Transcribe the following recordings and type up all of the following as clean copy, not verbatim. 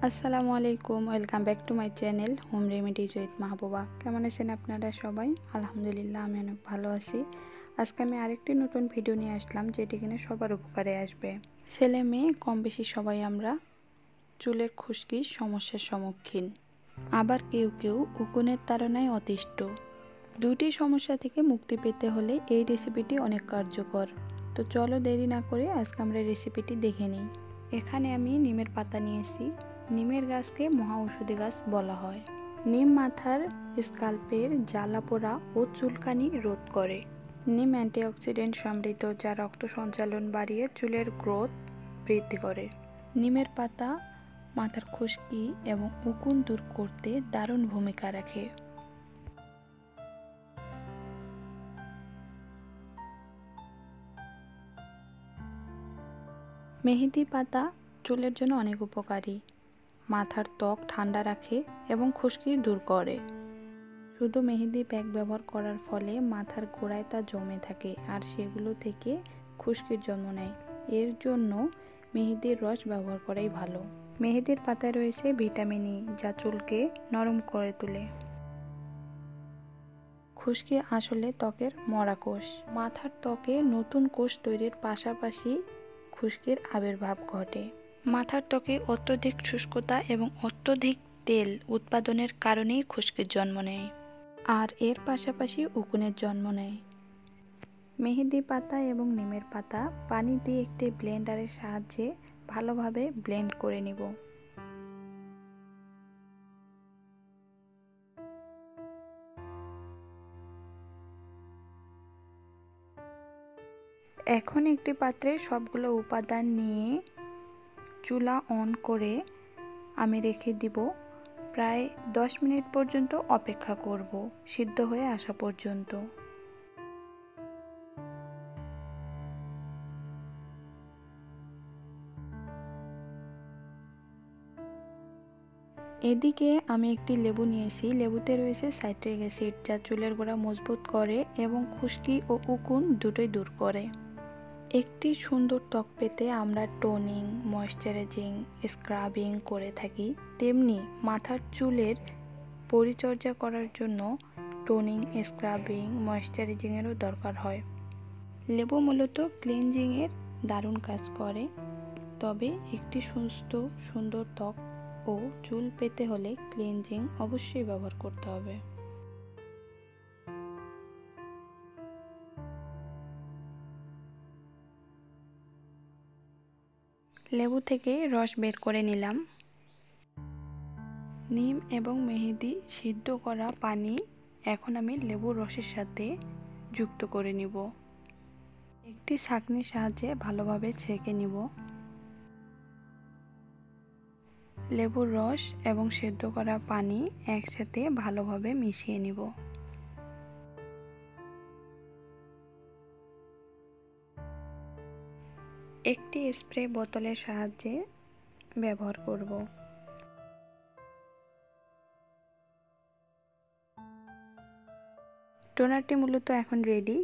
আসসালামু আলাইকুম, welcome back to my channel home remedies with Mahbuba. কেমন আছেন আপনারা সবাই? আলহামদুলিল্লাহ, আমি অনেক ভালো আছি। আজকে আমি আরেকটি নতুন ভিডিও নিয়ে আসলাম, যেটি কিনা সবার উপকারে আসবে। ছেলে মেয়ে কম বেশি সবাই আমরা চুলের খুশকির সমস্যার সম্মুখীন, আবার কেউ কেউ উকুনের তাড়নায় অতিষ্ঠ। দুটি সমস্যা থেকে মুক্তি পেতে হলে এই রেসিপিটি অনেক কার্যকর। তো চলো দেরি না করে আজকে আমরা রেসিপিটি দেখে নিই। এখানে আমি নিমের পাতা নিয়েছি। নিমের গাছকে মহা ঔষধি গাছ বলা হয়। নিম মাথার স্কাল্পের জ্বালা পোড়া ও চুলকানি রোধ করে। নিম অ্যান্টিঅক্সিডেন্ট সমৃদ্ধ, যা রক্ত সঞ্চালন বাড়িয়ে চুলের গ্রোথ বৃদ্ধি করে। নিমের পাতা মাথার খুশকি এবং উকুন দূর করতে দারুণ ভূমিকা রাখে। মেহেদি পাতা চুলের জন্য অনেক উপকারী। মাথার ত্বক ঠান্ডা রাখে এবং খুশকি দূর করে। শুধু মেহেদি প্যাক ব্যবহার করার ফলে মাথার গোড়ায় তা জমে থাকে আর সেগুলো থেকে খুশকির জন্ম নেয়। এর জন্য মেহেদির রস ব্যবহার করাই ভালো। মেহেদির পাতায় রয়েছে ভিটামিন ই, যা চুলকে নরম করে তোলে। খুশকি আসলে ত্বকের মরা কোষ। মাথার ত্বকে নতুন কোষ তৈরির পাশাপাশি খুশকির আবির্ভাব ঘটে। মাথার ত্বকে অত্যধিক শুষ্কতা এবং অত্যধিক তেল উৎপাদনের কারণেই খুশকির জন্ম নেয়, আর এর পাশাপাশি উকুনের জন্ম নেয়। মেহেদি পাতা এবং নিমের পাতা পানি দিয়ে একটি ব্লেন্ডারের সাহায্যে ভালোভাবে ব্লেন্ড করে নিব। এখন একটি পাত্রে সবগুলো উপাদান নিয়ে চুলা অন করে আমি রেখে দিব। প্রায় 10 মিনিট পর্যন্ত অপেক্ষা করব, সিদ্ধ হয়ে আসা পর্যন্ত। এদিকে আমি একটি লেবু নিয়েছি। লেবুতে রয়েছে সাইট্রিক অ্যাসিড, যা চুলের গোড়া মজবুত করে এবং খুশকি ও উকুন দুটোই দূর করে। একটি সুন্দর ত্বক পেতে আমরা টোনিং, ময়েশ্চারাইজিং, স্ক্রাবিং করে থাকি, তেমনি মাথার চুলের পরিচর্যা করার জন্য টোনিং, স্ক্রাবিং, ময়েশ্চারাইজিংয়েরও দরকার হয়। লেবু মূলত ক্লিনজিংয়ের দারুণ কাজ করে, তবে একটি সুস্থ সুন্দর ত্বক ও চুল পেতে হলে ক্লিনজিং অবশ্যই ব্যবহার করতে হবে। লেবু থেকে রস বের করে নিলাম। নিম এবং মেহেদি সিদ্ধ করা পানি এখন আমি লেবুর রসের সাথে যুক্ত করে নিব। একটি ছাঁকনির সাহায্যে ভালোভাবে ছেঁকে নিব। লেবুর রস এবং সেদ্ধ করা পানি একসাথে ভালোভাবে মিশিয়ে নিব। একটি স্প্রে বোতলের সাহায্যে ব্যবহার করব। টোনারটি মূলত এখন রেডি।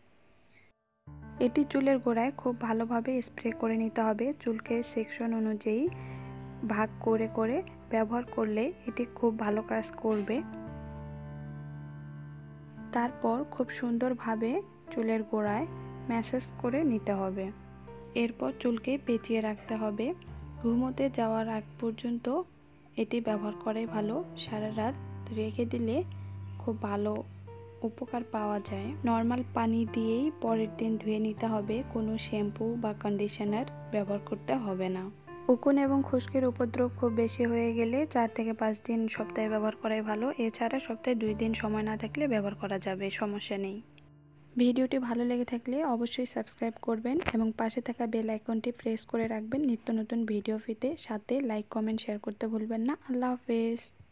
এটি চুলের গোড়ায় খুব ভালোভাবে স্প্রে করে নিতে হবে। চুলকে সেকশন অনুযায়ী ভাগ করে করে ব্যবহার করলে এটি খুব ভালো কাজ করবে। তারপর খুব সুন্দরভাবে চুলের গোড়ায় ম্যাসাজ করে নিতে হবে। এরপর চুলকে পেঁচিয়ে রাখতে হবে। ঘুমোতে যাওয়ার আগ পর্যন্ত এটি ব্যবহার করাই ভালো। সারা রাত রেখে দিলে খুব ভালো উপকার পাওয়া যায়। নর্মাল পানি দিয়েই পরের দিন ধুয়ে নিতে হবে, কোনো শ্যাম্পু বা কন্ডিশনার ব্যবহার করতে হবে না। উকুন এবং খুশকির উপদ্রব খুব বেশি হয়ে গেলে 4 থেকে 5 দিন সপ্তাহে ব্যবহার করাই ভালো। এছাড়া সপ্তাহে 2 দিন সময় না থাকলে ব্যবহার করা যাবে, সমস্যা নেই। ভিডিওটি ভালো লেগে থাকলে অবশ্যই সাবস্ক্রাইব করবেন এবং পাশে থাকা বেল আইকনটি প্রেস করে রাখবেন নিত্য নতুন ভিডিও পেতে। সাথে লাইক, কমেন্ট, শেয়ার করতে ভুলবেন না। আল্লাহ হাফেজ।